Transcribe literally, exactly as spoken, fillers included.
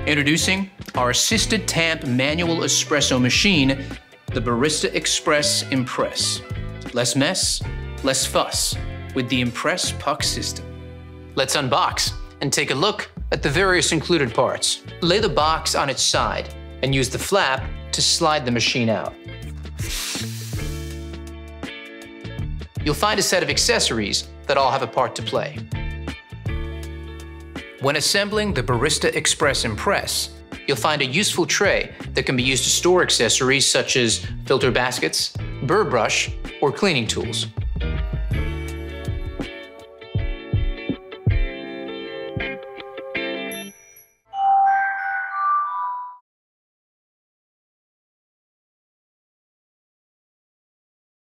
Introducing our assisted tamp manual espresso machine, the Barista Express Impress. Less mess, less fuss with the Impress Puck system. Let's unbox and take a look at the various included parts. Lay the box on its side and use the flap to slide the machine out. You'll find a set of accessories that all have a part to play. When assembling the Barista Express Impress, you'll find a useful tray that can be used to store accessories such as filter baskets, burr brush, or cleaning tools.